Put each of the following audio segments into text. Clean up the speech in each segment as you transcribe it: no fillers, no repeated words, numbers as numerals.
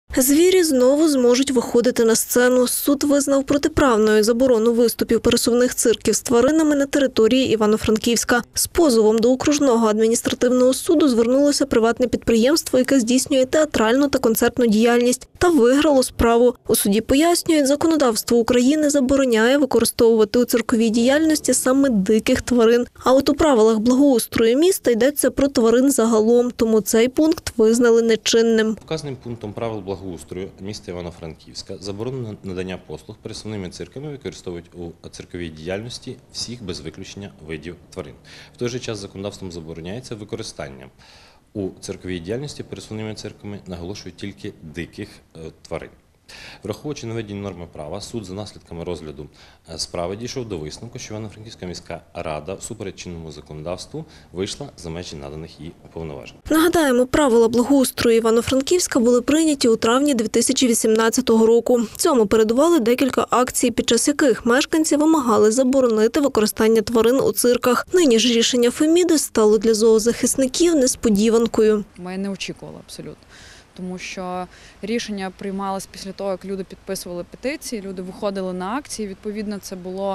Звірі знову зможуть виходити на сцену. Суд визнав протиправною заборону виступів пересувних цирків з тваринами на території Івано-Франківська. З позовом до окружного адміністративного суду звернулося приватне підприємство, яке здійснює театральну та концертну діяльність, та виграло справу. У суді пояснюють, законодавство України забороняє використовувати у цирковій діяльності саме диких тварин. А от у правилах благоустрою міста йдеться про тварин загалом, тому цей пункт визнали нечинним. Вказаним пунктом правил благоустрою міста Івано-Франківська заборонено надання послуг пересувними цирками використовують у цирковій діяльності всіх без виключення видів тварин. В той же час законодавством забороняється використання у цирковій діяльності пересувними цирками, наголошують тільки диких тварин. Враховуючи наведені норми права, суд за наслідками розгляду справи дійшов до висновку, що Івано-Франківська міська рада всупереч чинному законодавству вийшла за межі наданих їй повноважень. Нагадаємо, правила благоустрою Івано-Франківська були прийняті у травні 2018 року. Цьому передували декілька акцій, під час яких мешканці вимагали заборонити використання тварин у цирках. Нині ж рішення Феміди стало для зоозахисників несподіванкою. Ми не очікували абсолютно. Тому що рішення приймалось після того, як люди підписували петиції, люди виходили на акції. Відповідно, це було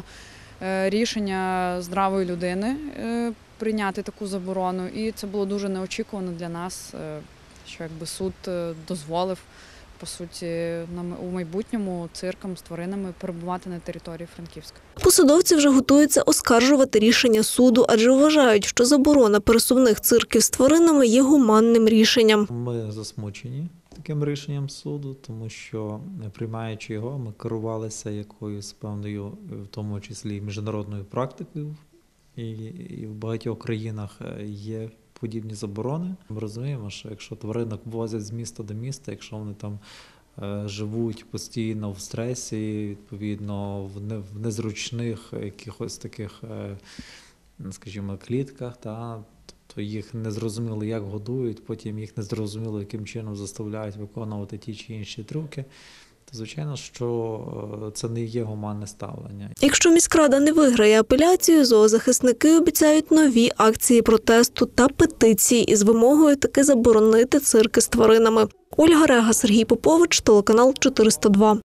рішення здравої людини прийняти таку заборону. І це було дуже неочікувано для нас, що якби суд дозволив, по суті, у майбутньому циркам з тваринами перебувати на території Франківська. Посадовці вже готуються оскаржувати рішення суду, адже вважають, що заборона пересувних цирків з тваринами є гуманним рішенням. Ми засмучені таким рішенням суду, тому що, приймаючи його, ми керувалися якоюсь певною, в тому числі міжнародною практикою, і в багатьох країнах є подібні заборони. Ми розуміємо, що якщо тваринок возять з міста до міста, якщо вони там живуть постійно в стресі, відповідно в незручних якихось таких, скажімо, клітках, то їх не зрозуміло, як годують, потім їх не зрозуміло, яким чином заставляють виконувати ті чи інші трюки. То, звичайно, що це не є гуманне ставлення. Якщо міськрада не виграє апеляцію, зоозахисники обіцяють нові акції протесту та петиції із вимогою таки заборонити цирки з тваринами. Ольга Рега, Сергій Попович, телеканал 402.